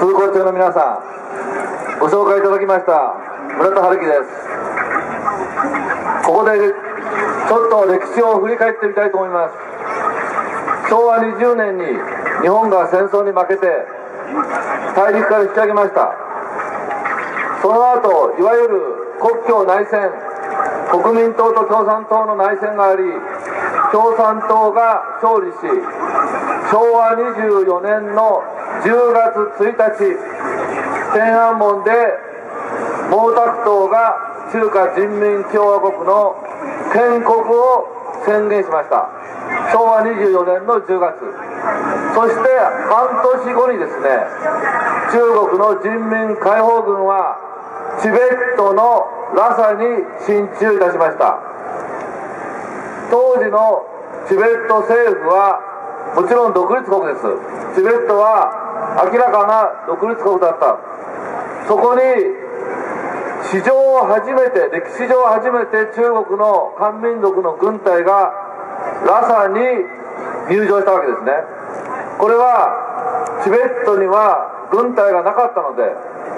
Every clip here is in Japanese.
空港中の皆さん、ご紹介いただきました村田春樹です。ここでちょっと歴史を振り返ってみたいと思います。昭和20年に日本が戦争に負けて大陸から引き上げました。その後、いわゆる国共内戦、国民党と共産党の内戦があり、共産党が勝利し、昭和24年の10月1日、天安門で毛沢東が中華人民共和国の建国を宣言しました。昭和24年の10月。そして半年後にですね、中国の人民解放軍はチベットのラサに進駐いたしました。当時のチベット政府はもちろん独立国です。チベットは明らかな独立国だった。そこに歴史上初めて中国の漢民族の軍隊がラサに入場したわけですね。これはチベットには軍隊がなかったので、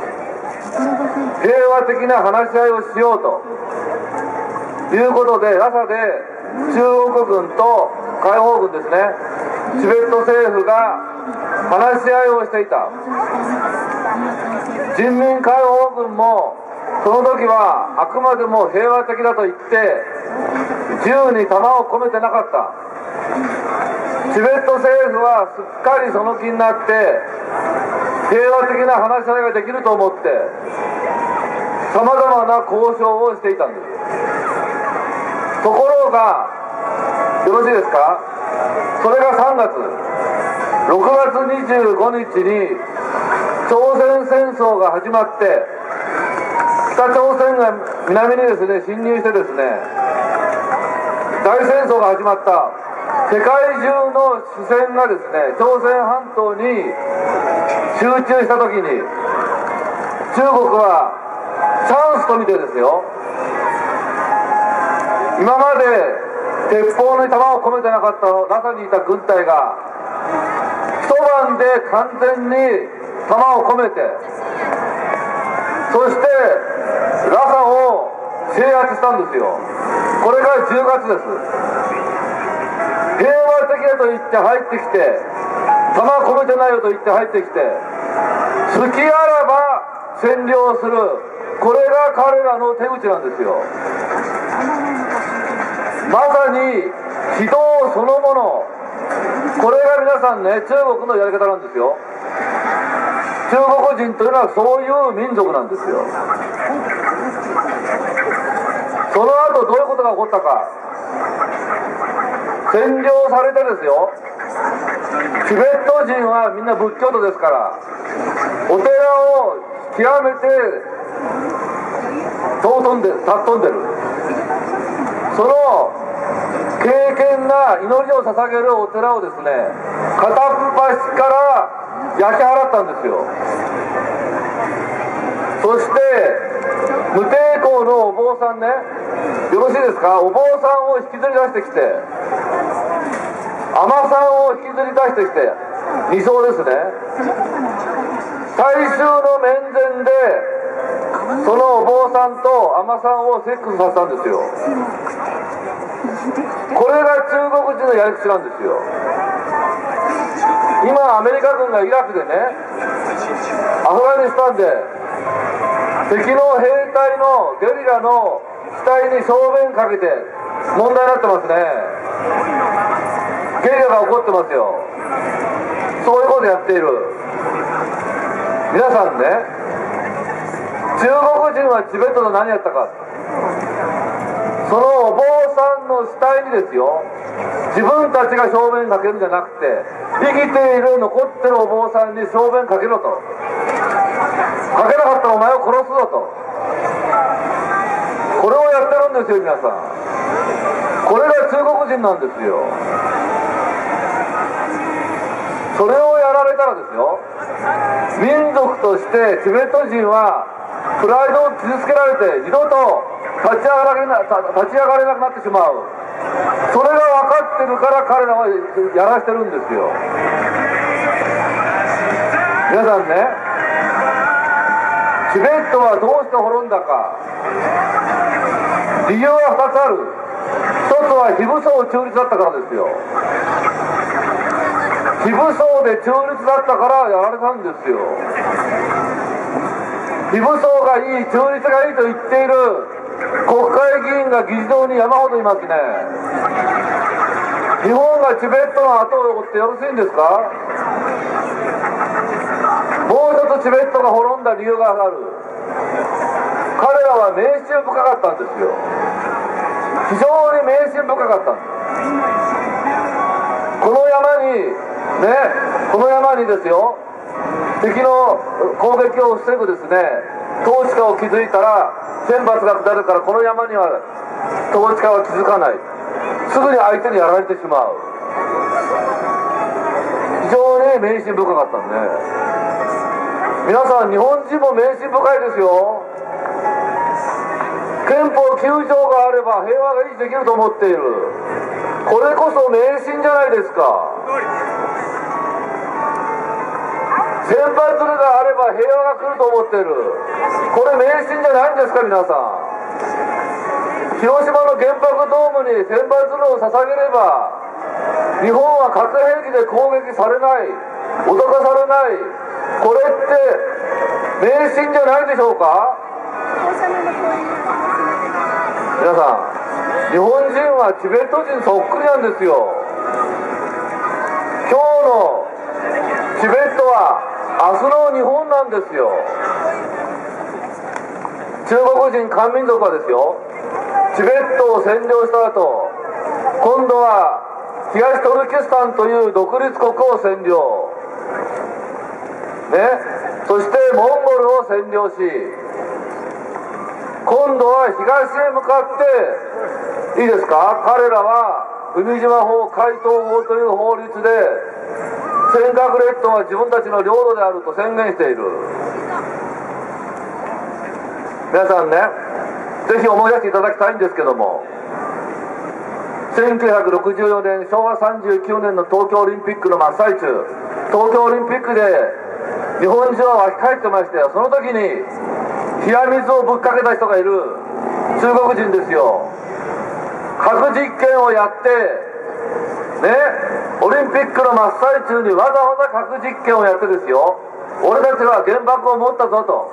平和的な話し合いをしようということで、ラサで中国軍と解放軍ですね、チベット政府が話し合いをしていた。人民解放軍もその時はあくまでも平和的だと言って銃に弾を込めてなかった。チベット政府はすっかりその気になって平和的な話し合いができると思ってさまざまな交渉をしていたんです。ところが、よろしいですか、それが3月6月25日に朝鮮戦争が始まって、北朝鮮が南にですね侵入してですね、大戦争が始まった。世界中の視線がですね朝鮮半島に集中した時に、中国はチャンスと見てですよ、今まで鉄砲に弾を込めてなかったラサにいた軍隊が一晩で完全に弾を込めて、そしてラサを制圧したんですよ。これが10月です。平和的だと言って入ってきて、弾込めてないよと言って入ってきて、隙あらば占領する、これが彼らの手口なんですよ。まさに非道そのもの。これが皆さんね、中国のやり方なんですよ。中国人というのはそういう民族なんですよ。その後どういうことが起こったか。占領されてですよ、チベット人はみんな仏教徒ですから、お寺を極めて尊んでる。その敬虔な祈りを捧げるお寺をですね、片っ端から焼き払ったんですよ。そして無抵抗のお坊さんね、よろしいですか、お坊さんを引きずり出してきて、尼さんを引きずり出してきて、2層ですね、大衆の面前でそのお坊さんと尼さんをセックスさせたんですよ。これが中国人のやり口なんですよ。今アメリカ軍がイラクでね、アフガニスタンで敵の兵隊のゲリラの機体に小便かけて問題になってますね。ゲリラが起こってますよ。そういうことやっている。皆さんね、中国人はチベットの何やったか、そのお坊さんの死体にですよ、自分たちが小便かけるんじゃなくて、生きている残ってるお坊さんに小便かけろと、かけなかったらお前を殺すぞと、これをやってるんですよ。皆さん、これが中国人なんですよ。それをやられたらですよ、民族としてチベット人はプライドを傷つけられて二度と立ち上がれなくなってしまう。それが分かってるから彼らはやらしてるんですよ。皆さんね、 チベットはどうして滅んだか、理由は2つある。一つは非武装中立だったからですよ。非武装で中立だったからやられたんですよ。非武装がいい、中立がいいと言っている国会議員が議事堂に山ほどいますね。日本がチベットの後を追ってよろしいんですか。もう一つチベットが滅んだ理由がある。彼らは迷信深かったんですよ。非常に迷信深かったんです。この山にですよ、敵の攻撃を防ぐですね、統治下を築いたら天罰が下るから、この山には統治下は築かない。すぐに相手にやられてしまう。非常に迷信深かったんで、皆さん日本人も迷信深いですよ。憲法9条があれば平和が維持できると思っている。これこそ迷信じゃないですか。先発があれば平和が来ると思っている。これ迷信じゃないんですか。皆さん、広島の原爆ドームに千羽鶴を捧げれば日本は核兵器で攻撃されない、脅かされない。これって迷信じゃないでしょうか。皆さん、日本人はチベット人そっくりなんですよ。今日のチベットは明日の日本なんですよ。中国人漢民族はですよ、チベットを占領した後、今度は東トルキスタンという独立国を占領ね、そしてモンゴルを占領し、今度は東へ向かって、いいですか、彼らは海島法、海東法という法律で尖閣列島は自分たちの領土であると宣言している。皆さんね、ぜひ思い出していただきたいんですけども、1964年昭和39年の東京オリンピックの真っ最中、東京オリンピックで日本中は沸き返ってましたよ。その時に冷や水をぶっかけた人がいる中国人ですよ。核実験をやってね、オリンピックの真っ最中にわざわざ核実験をやってですよ、俺たちは原爆を持ったぞと、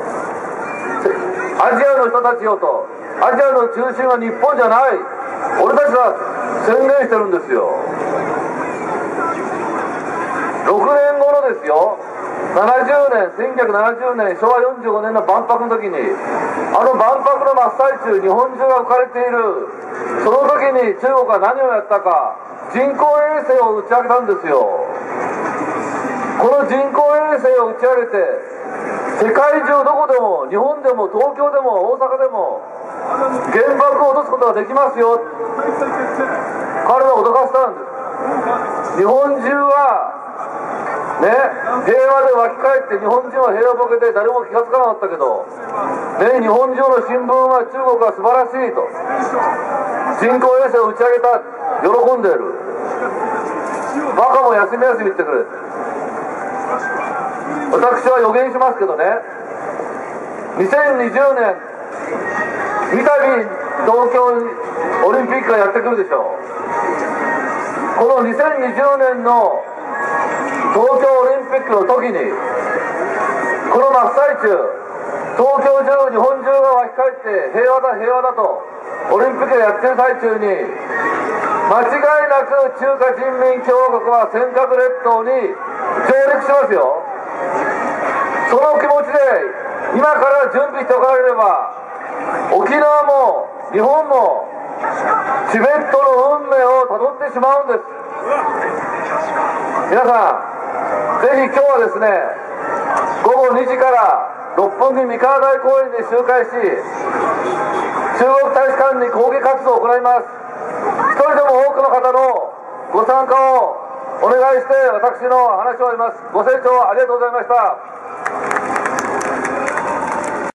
アジアの人たちよと、アジアの中心は日本じゃない、俺たちは宣言してるんですよ。6年後のですよ、1970年昭和45年の万博の時に、あの万博の真っ最中、日本中が浮かれている。その時に中国は何をやったか、人工衛星を打ち上げたんですよ。この人工衛星を打ち上げて、世界中どこでも、日本でも東京でも大阪でも原爆を落とすことができますよ、彼らを脅かしたんです。日本中はね、平和で沸き返って、日本人は平和ボケで誰も気がつかなかったけど、ね、日本中の新聞は中国は素晴らしいと、人工衛星を打ち上げた、喜んでいる。バカも休み休み言ってくれ。私は予言しますけどね、2020年三度東京オリンピックがやってくるでしょう。この2020年の東京オリンピックの時に、この真っ最中、東京中、日本中が沸き返って平和だ平和だとオリンピックやってる最中に、間違いなく中華人民共和国は尖閣列島に上陸しますよ。その気持ちで今から準備しておかなければ、沖縄も日本もチベットの運命をたどってしまうんです。皆さん、ぜひ今日はですね、午後2時から六本木三河台公園に集会し、中国大使館に抗議活動を行います。一人でも多くの方のご参加をお願いして、私の話を終えます。ご清聴ありがとうございました。